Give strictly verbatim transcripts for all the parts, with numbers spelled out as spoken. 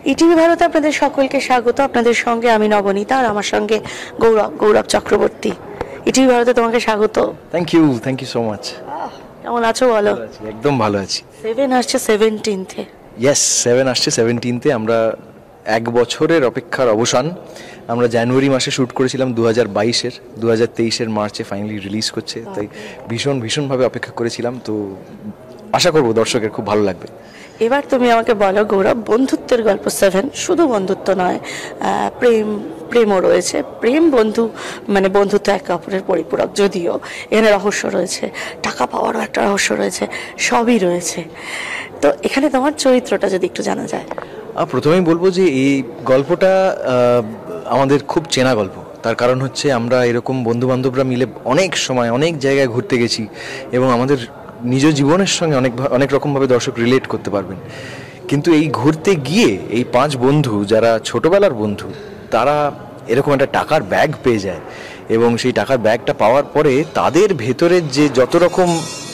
ETV ভারতে আপনাদের সকলকে স্বাগত। আপনাদের সঙ্গে আমি নবনীতা, আর আমার সঙ্গে গৌরব গৌরব চক্রবর্তী। ইটিভি ভারতে তোমাকে স্বাগত। Thank you thank you so much. কেমন আছো বলো? একদম ভালো আছি। সেভেন আসছে সেভেন্টিনথে। ইয়েস, সেভেন আসছে সেভেন্টিনথে। আমরা এক বছরের অপেক্ষার অবসান। আমরা জানুয়ারি মাসে শ্যুট করেছিলাম দু হাজার বাইশের, দু হাজার তেইশের মার্চে ফাইনালি রিলিজ করছে। তাই ভীষণ ভীষণভাবে অপেক্ষা করেছিলাম। তো আশা করবো দর্শকের খুব ভালো লাগবে। এবার তুমি আমাকে বলো গৌরব, বন্ধুত্বের গল্প সেভেন শুধু বন্ধুত্ব নয়, প্রেম প্রেমও রয়েছে। প্রেম বন্ধু মানে বন্ধুত্ব একে অপরের পরিপূরক, যদিও এখানে রহস্য রয়েছে, টাকা পাওয়ারও একটা রহস্য রয়েছে, সবই রয়েছে। তো এখানে তোমার চরিত্রটা যদি একটু জানা যায়। প্রথমেই বলবো যে এই গল্পটা আমাদের খুব চেনা গল্প। তার কারণ হচ্ছে আমরা এরকম বন্ধু বান্ধবরা মিলে অনেক সময় অনেক জায়গায় ঘুরতে গেছি এবং আমাদের নিজ জীবনের সঙ্গে অনেক অনেক রকমভাবে দর্শক রিলেট করতে পারবেন। কিন্তু এই ঘুরতে গিয়ে এই পাঁচ বন্ধু যারা ছোটবেলার বন্ধু, তারা এরকম একটা টাকার ব্যাগ পেয়ে যায় এবং সেই টাকার ব্যাগটা পাওয়ার পরে তাদের ভেতরের যে যত রকম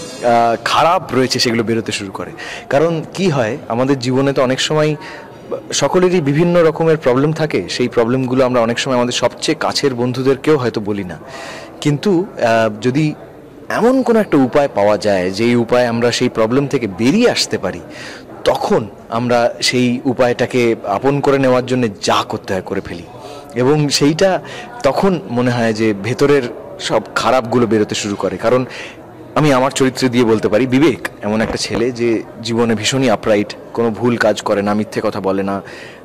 খারাপ রয়েছে সেগুলো বেরোতে শুরু করে। কারণ কি হয়, আমাদের জীবনে তো অনেক সময় সকলেরই বিভিন্ন রকমের প্রবলেম থাকে। সেই প্রবলেমগুলো আমরা অনেক সময় আমাদের সবচেয়ে কাছের বন্ধুদেরকেও হয়তো বলি না। কিন্তু যদি এমন কোনো একটা উপায় পাওয়া যায় যেই উপায়ে আমরা সেই প্রবলেম থেকে বেরিয়ে আসতে পারি, তখন আমরা সেই উপায়টাকে আপন করে নেওয়ার জন্য যা করতে হয় করে ফেলি এবং সেইটা তখন মনে হয় যে ভেতরের সব খারাপগুলো বেরোতে শুরু করে। কারণ আমি আমার চরিত্র দিয়ে বলতে পারি, বিবেক এমন একটা ছেলে যে জীবনে ভীষণই আপরাইট, কোনো ভুল কাজ করে না, মিথ্যে কথা বলে না,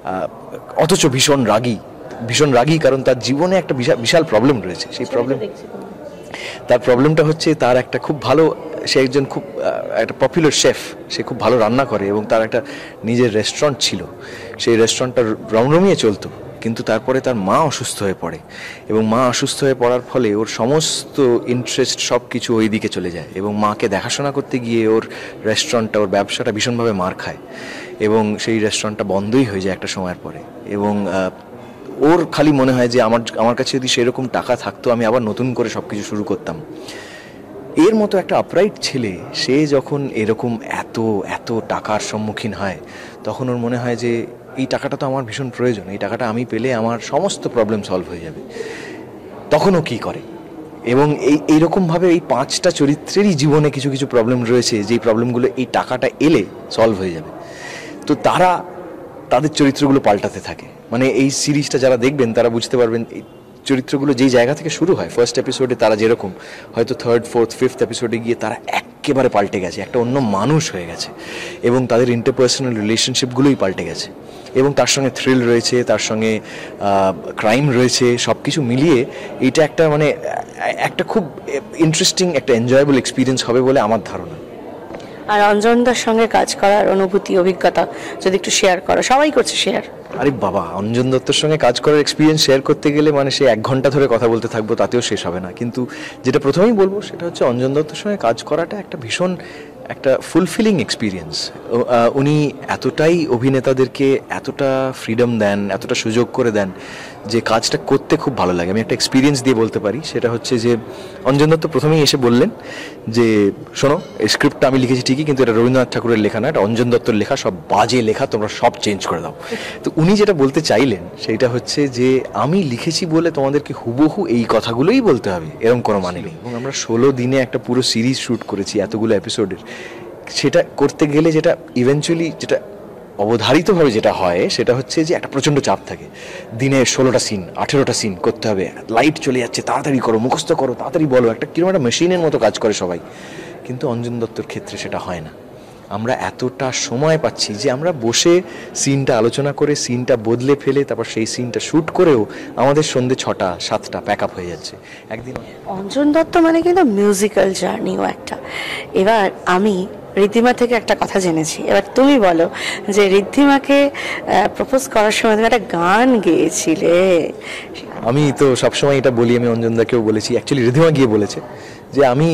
অথচ ভীষণ রাগী ভীষণ রাগী কারণ তার জীবনে একটা বিশাল বিশাল প্রবলেম রয়েছে। সেই প্রবলেম তার প্রবলেমটা হচ্ছে তার একটা খুব ভালো, সে একজন খুব একটা পপুলার শেফ, সে খুব ভালো রান্না করে এবং তার একটা নিজের রেস্টুরেন্ট ছিল। সেই রেস্টুরেন্টটা রমরমিয়ে চলতো, কিন্তু তারপরে তার মা অসুস্থ হয়ে পড়ে এবং মা অসুস্থ হয়ে পড়ার ফলে ওর সমস্ত ইন্টারেস্ট সব কিছু ওই দিকে চলে যায় এবং মাকে দেখাশোনা করতে গিয়ে ওর রেস্টুরেন্টটা, ওর ব্যবসাটা ভীষণভাবে মার খায় এবং সেই রেস্টুরেন্টটা বন্ধই হয়ে যায় একটা সময়ের পরে। এবং ওর খালি মনে হয় যে আমার আমার কাছে যদি সেরকম টাকা থাকতো আমি আবার নতুন করে সব কিছু শুরু করতাম। এর মতো একটা আপরাইট ছেলে সে যখন এরকম এত এত টাকার সম্মুখীন হয়, তখন ওর মনে হয় যে এই টাকাটা তো আমার ভীষণ প্রয়োজন, এই টাকাটা আমি পেলে আমার সমস্ত প্রবলেম সলভ হয়ে যাবে। তখন ও কী করে এবং এই এইরকমভাবে এই পাঁচটা চরিত্রেরই জীবনে কিছু কিছু প্রবলেম রয়েছে, যেই প্রবলেমগুলো এই টাকাটা এলে সলভ হয়ে যাবে। তো তারা তাদের চরিত্রগুলো পাল্টাতে থাকে। মানে এই সিরিজটা যারা দেখবেন তারা বুঝতে পারবেন এই চরিত্রগুলো যেই জায়গা থেকে শুরু হয়, ফার্স্ট এপিসোডে তারা যেরকম, হয়তো থার্ড ফোর্থ ফিফথ এপিসোডে গিয়ে তারা একেবারে পাল্টে গেছে, একটা অন্য মানুষ হয়ে গেছে এবং তাদের ইন্টারপার্সোনাল রিলেশনশিপগুলোই পাল্টে গেছে এবং তার সঙ্গে থ্রিল রয়েছে, তার সঙ্গে ক্রাইম রয়েছে, সব কিছু মিলিয়ে এইটা একটা মানে একটা খুব ইন্টারেস্টিং একটা এনজয়েবল এক্সপিরিয়েন্স হবে বলে আমার ধারণা। আর অঞ্জনদার সঙ্গে কাজ করার অনুভূতি, অভিজ্ঞতা যদি একটু শেয়ার করো। সবাই করছে শেয়ার। আরে বাবা, অঞ্জন দত্তর সঙ্গে কাজ করার এক্সপিরিয়েন্স শেয়ার করতে গেলে মানে সে এক ঘন্টা ধরে কথা বলতে থাকবো, তাতেও শেষ হবে না। কিন্তু যেটা প্রথমেই বলবো সেটা হচ্ছে অঞ্জন দত্তর সঙ্গে কাজ করাটা একটা ভীষণ একটা ফুলফিলিং এক্সপিরিয়েন্স। উনি এতটাই অভিনেতাদেরকে এতটা ফ্রিডম দেন, এতটা সুযোগ করে দেন যে কাজটা করতে খুব ভালো লাগে। আমি একটা এক্সপিরিয়েন্স দিয়ে বলতে পারি, সেটা হচ্ছে যে অঞ্জন দত্ত প্রথমেই এসে বললেন যে শোনো, এই স্ক্রিপ্টটা আমি লিখেছি ঠিকই, কিন্তু এটা রবীন্দ্রনাথ ঠাকুরের লেখা না, এটা অঞ্জন দত্তর লেখা, সব বাজে লেখা, তোমরা সব চেঞ্জ করে দাও। তো উনি যেটা বলতে চাইলেন সেইটা হচ্ছে যে আমি লিখেছি বলে তোমাদেরকে হুবহু এই কথাগুলোই বলতে হবে, এরকম কোনো মানে নেই। এবং আমরা ষোলো দিনে একটা পুরো সিরিজ শ্যুট করেছি এতগুলো এপিসোডের। সেটা করতে গেলে যেটা ইভেনচুয়ালি যেটা অবধারিতভাবে যেটা হয় সেটা হচ্ছে যে একটা প্রচণ্ড চাপ থাকে। দিনে ষোলোটা সিন আঠেরোটা সিন করতে হবে, লাইট চলে যাচ্ছে, তাড়াতাড়ি করো, মুখস্থ করো, তাড়াতাড়ি বলো, একটা কিরকম একটা মেশিনের মতো কাজ করে সবাই। কিন্তু অঞ্জন দত্তর ক্ষেত্রে সেটা হয় না। আমরা এতটা সময় পাচ্ছি যে আমরা বসে সিনটা আলোচনা করে সিনটা বদলে ফেলে তারপর সেই সিনটা শ্যুট করেও আমাদের সন্ধ্যে ছটা সাতটা প্যাক আপ হয়ে যাচ্ছে একদিন। অঞ্জন দত্ত মানে কিন্তু মিউজিক্যাল জার্নিও একটা। এবার আমি ঋদ্ধিমা থেকে একটা কথা জেনেছি, এবার তুমি বলো যে ঋদ্ধিমাকে প্রপোজ করার সময় তুমি একটা গান গেয়েছিলে। আমি তো সবসময় এটা বলি, আমি অঞ্জনদাকেও বলেছি, অ্যাকচুয়ালি ঋদ্ধিমা গিয়ে বলেছে যে আমি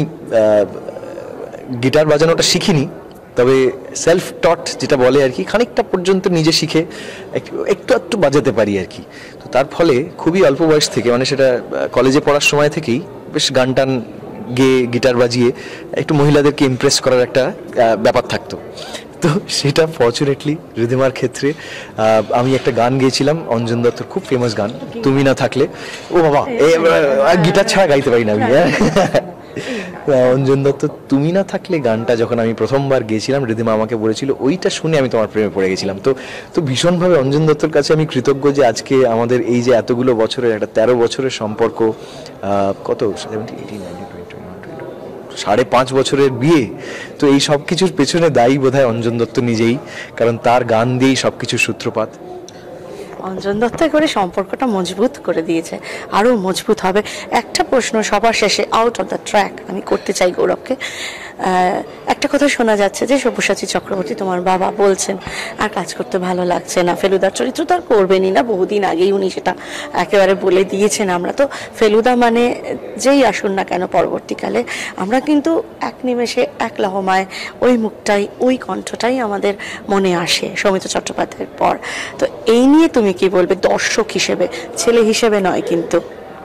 গিটার বাজানোটা শিখিনি, তবে সেলফ টট যেটা বলে আর কি, খানিকটা পর্যন্ত নিজে শিখে একটু একটু একটু বাজাতে পারি আর কি। তো তার ফলে খুবই অল্প বয়স থেকে, মানে সেটা কলেজে পড়ার সময় থেকেই বেশ গান টান গেয়ে গিটার বাজিয়ে একটু মহিলাদেরকে ইমপ্রেস করার একটা ব্যাপার থাকতো। তো সেটা ফর্চুনেটলি রিদিমার ক্ষেত্রে আমি একটা গান গেয়েছিলাম, অঞ্জন দত্তর খুব ফেমাস গান, তুমি না থাকলে। ও বাবা, গিটার ছাড়া গাইতে পারি না আমি। অঞ্জন দত্ত তুমি না থাকলে গানটা যখন আমি প্রথমবার গেছিলাম, রিদিমা আমাকে বলেছিল, ওইটা শুনে আমি তোমার প্রেমে পড়ে গেছিলাম। তো তো ভীষণভাবে অঞ্জন দত্তর কাছে আমি কৃতজ্ঞ যে আজকে আমাদের এই যে এতগুলো বছরের একটা তেরো বছরের সম্পর্ক, কত সাড়ে পাঁচ বছরের বিয়ে, তো এই সব কিছুর পেছনে দায়ী বোধহয় অঞ্জন দত্ত নিজেই, কারণ তার গান দিয়েই সব কিছুর সূত্রপাত। অঞ্জন দত্ত করে সম্পর্কটা মজবুত করে দিয়েছে, আরও মজবুত হবে। একটা প্রশ্ন সবার শেষে, আউট অফ দ্য ট্র্যাক, আমি করতে চাই গৌরবকে। একটা কথা শোনা যাচ্ছে যে সব্যসাচী চক্রবর্তী তোমার বাবা বলছেন আর কাজ করতে ভালো লাগছে না, ফেলুদার চরিত্র তো আর করবেনই না, বহুদিন আগেই উনি সেটা একেবারে বলে দিয়েছেন। আমরা তো ফেলুদা মানে যেই আসুন না কেন পরবর্তীকালে, আমরা কিন্তু এক নিমেষে এক লহমায় ওই মুখটাই ওই কণ্ঠটাই আমাদের মনে আসে সৌমিত্র চট্টোপাধ্যায়ের পর। তো এই নিয়ে তুমি কি বলবে দর্শক হিসেবে, ছেলে হিসেবে নয় কিন্তু?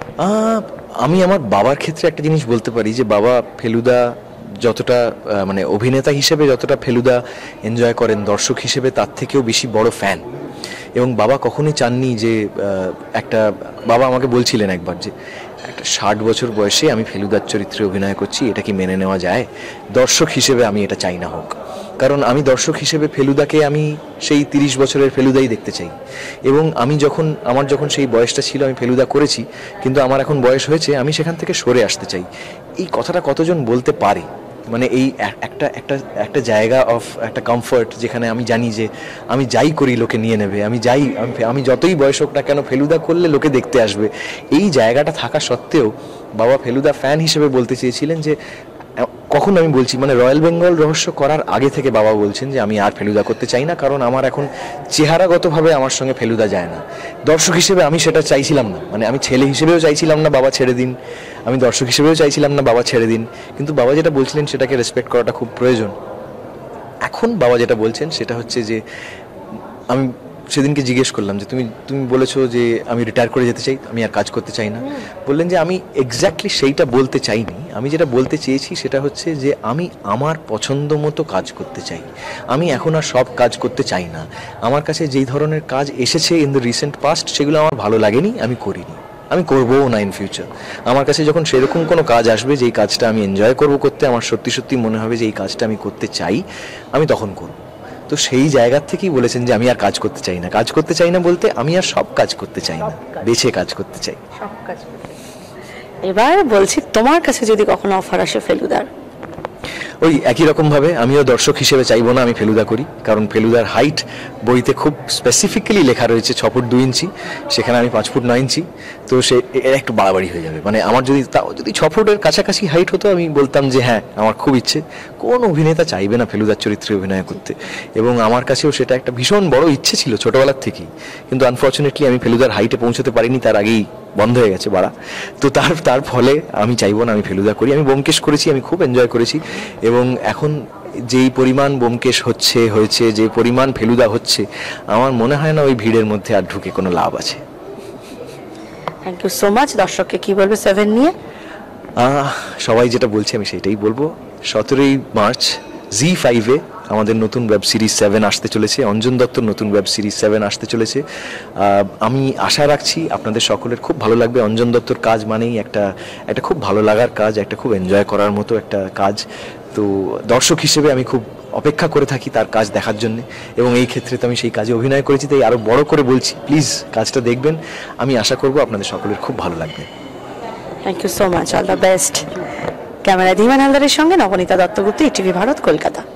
আমি আমার বাবার ক্ষেত্রে একটা জিনিস বলতে পারি যে বাবা ফেলুদা যতটা মানে অভিনেতা হিসেবে যতটা ফেলুদা এনজয় করেন, দর্শক হিসেবে তার থেকেও বেশি বড় ফ্যান। এবং বাবা কখনোই চাননি যে একটা, বাবা আমাকে বলছিলেন একবার যে একটা ষাট বছর বয়সে আমি ফেলুদার চরিত্রে অভিনয় করছি, এটা কি মেনে নেওয়া যায়? দর্শক হিসেবে আমি এটা চাই না হোক, কারণ আমি দর্শক হিসেবে ফেলুদাকে আমি সেই তিরিশ বছরের ফেলুদাই দেখতে চাই। এবং আমি যখন আমার যখন সেই বয়সটা ছিল আমি ফেলুদা করেছি, কিন্তু আমার এখন বয়স হয়েছে, আমি সেখান থেকে সরে আসতে চাই। এই কথাটা কতজন বলতে পারে? মানে এই একটা একটা একটা জায়গা অফ একটা কমফর্ট, যেখানে আমি জানি যে আমি যাই করি লোকে নিয়ে নেবে, আমি যাই আমি যতই বয়স হোক না কেন ফেলুদা করলে লোকে দেখতে আসবে। এই জায়গাটা থাকা সত্ত্বেও বাবা ফেলুদা ফ্যান হিসেবে বলতে চেয়েছিলেন যে, কখন আমি বলছি মানে রয়্যাল বেঙ্গল রহস্য করার আগে থেকে বাবা বলছেন যে আমি আর ফেলুদা করতে চাই না, কারণ আমার এখন চেহারাগতভাবে আমার সঙ্গে ফেলুদা যায় না। দর্শক হিসেবে আমি সেটা চাইছিলাম না, মানে আমি ছেলে হিসেবেও চাইছিলাম না বাবা ছেড়ে দিন, আমি দর্শক হিসেবেও চাইছিলাম না বাবা ছেড়ে দিন, কিন্তু বাবা যেটা বলছিলেন সেটাকে রেসপেক্ট করাটা খুব প্রয়োজন। এখন বাবা যেটা বলছেন সেটা হচ্ছে যে, আমি সেদিনকে জিজ্ঞেস করলাম যে তুমি তুমি বলেছো যে আমি রিটায়ার করে যেতে চাই, আমি আর কাজ করতে চাই না। বললেন যে আমি এক্স্যাক্টলি সেইটা বলতে চাইনি, আমি যেটা বলতে চেয়েছি সেটা হচ্ছে যে আমি আমার পছন্দ মতো কাজ করতে চাই। আমি এখন আর সব কাজ করতে চাই না। আমার কাছে যেই ধরনের কাজ এসেছে ইন দ্য রিসেন্ট পাস্ট, সেগুলো আমার ভালো লাগেনি, আমি করিনি, আমি করবোও না ইন ফিউচার। আমার কাছে যখন সেরকম কোনো কাজ আসবে যেই কাজটা আমি এনজয় করবো করতে, আমার সত্যি সত্যি মনে হবে যে এই কাজটা আমি করতে চাই, আমি তখন করবো। তো সেই জায়গার থেকেই বলেছেন যে আমি আর কাজ করতে চাই না। কাজ করতে চাই না বলতে আমি আর সব কাজ করতে চাই না, বেছে কাজ করতে চাই। সব কাজ করতে। এবার বলছি, তোমার কাছে যদি কখনো অফার আসে ফেলুদার, ওই একই রকম ভাবে আমিও দর্শক হিসেবে চাইবো না আমি ফেলুদা করি, কারণ ফেলুদার হাইট বইতে খুব স্পেসিফিক্যালি লেখা রয়েছে ছ ফুট দুই ইঞ্চি, সেখানে আমি পাঁচ ফুট নয় ইঞ্চি, তো সে এর একটু বাড়াবাড়ি হয়ে যাবে। মানে আমার যদি তাও যদি ছ ফুটের কাছাকাছি হাইট হতো, আমি বলতাম যে হ্যাঁ আমার খুব ইচ্ছে। কোন অভিনেতা চাইবে না ফেলুদার চরিত্রে অভিনয় করতে? এবং আমার কাছেও সেটা একটা ভীষণ বড় ইচ্ছে ছিল ছোটবেলার থেকেই, কিন্তু আনফর্চুনেটলি আমি ফেলুদার হাইটে পৌঁছতে পারিনি, তার আগেই বন্ধ হয়ে গেছে বাড়া। তো তার তার ফলে আমি চাইবো না আমি ফেলুদা করি। আমি ব্যোমকেশ করেছি, আমি খুব এনজয় করেছি, এবং এখন যেই পরিমাণ ব্যোমকেশ হচ্ছে হয়েছে যে পরিমাণ ফেলুদা হচ্ছে, আমার মনে হয় না ওই ভিড়ের মধ্যে আর ঢুকে কোনো লাভ আছে। Thank you so much. দর্শককে কি বলবে সেভেন নিয়ে? সবাই যেটা বলছে আমি সেটাই বলবো। সতেরোই মার্চ জি ফাইভে আমাদের নতুন ওয়েব সিরিজ সেভেন আসতে চলেছে, অঞ্জন দত্তর নতুন ওয়েব সিরিজ সেভেন আসতে চলেছে। আমি আশা রাখছি আপনাদের সকলের খুব ভালো লাগবে। অঞ্জন দত্তর কাজ মানেই একটা একটা খুব ভালো লাগার কাজ, একটা খুব এনজয় করার মতো একটা কাজ। তো দর্শক হিসেবে আমি খুব অপেক্ষা করে থাকি তার কাজ দেখার জন্য, এবং এই ক্ষেত্রে তো আমি সেই কাজে অভিনয় করেছি, তাই আরও বড় করে বলছি প্লিজ কাজটা দেখবেন। আমি আশা করব আপনাদের সকলের খুব ভালো লাগবে। Thank you so much, all the best. Camera Dhiman হালদারের সঙ্গে নবনীতা দত্তগুপ্ত, ইটিভি ভারত, কলকাতা।